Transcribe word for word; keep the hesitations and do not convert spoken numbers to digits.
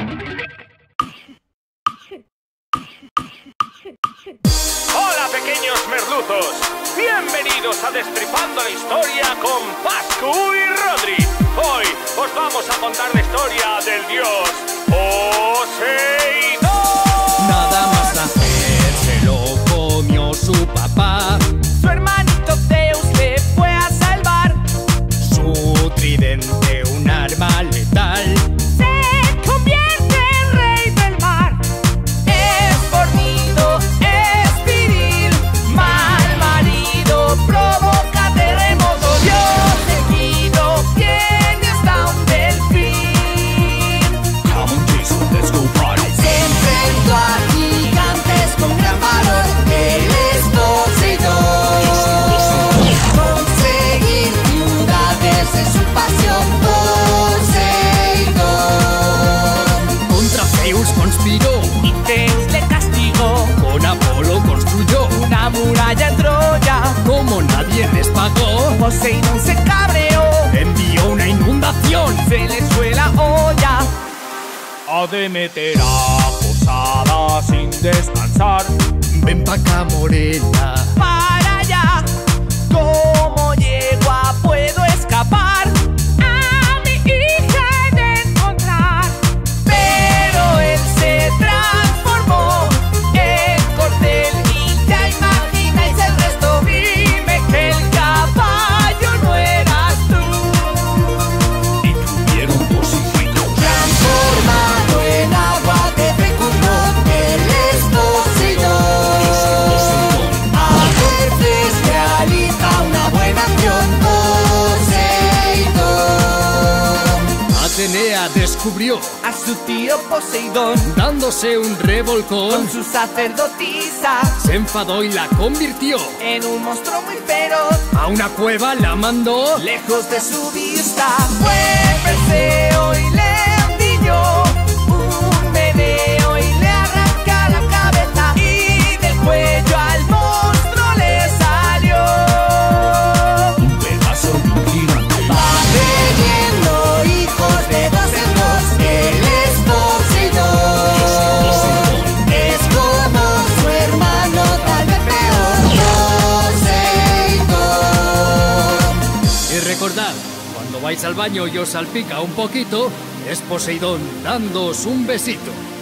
Hola pequeños merluzos, bienvenidos a Destripando la Historia con Pascu y Rodri. Hoy os vamos a contar la historia del dios Poseidón. Nada más nacer se lo comió su papá. Su hermanito Zeus le fue a salvar. Su tridente, un arma letal. Se convierte en rey del mar. Es fornido, es viril, mal marido, provoca terremotos. Dios tejido, tiene hasta un delfín. Come on, Jason, let's go party. Se enfrentó a gigantes con gran valor. Él es Poseidón. Conseguir ciudades es su pasión. Poseidón. Contra Zeus conspiró, Y Zeus le castigó. con Apolo construyó. Una muralla en Troya. Como nadie les pagó, Poseidón se cabreó. envió una inundación. Se le fue la olla. A Demeter a posada sin descansar. Ven pa' acá, morena. Para allá. ¿Cómo llego a puedo escapar? A mi hija he de encontrar. Pero él se transformó en cordel y ya imagináis el resto. Dime que el caballo no eras tú. Y tuvieron dos hijitos. Transformado en agua te fecundó. Él es Poseidón. A veces realiza una buena acción. Poseidón. Atenea descubrió, A su tío Poseidón dándose un con revolcón. su sacerdotisa Se enfadó y la convirtió. en un monstruo muy feroz. A una cueva la mandó. Lejos de su vista fue Perseo y le endiñó un meneo y le arranca la cabeza y del cuello al monstruo le salió Un pedazo de un gigante. va teniendo hijos de dos en dos. Él es Poseidón. Es como su hermano, tal vez peor. Poseidón. Y recordad, cuando vais al baño y os salpica un poquito, es Poseidón dándoos un besito.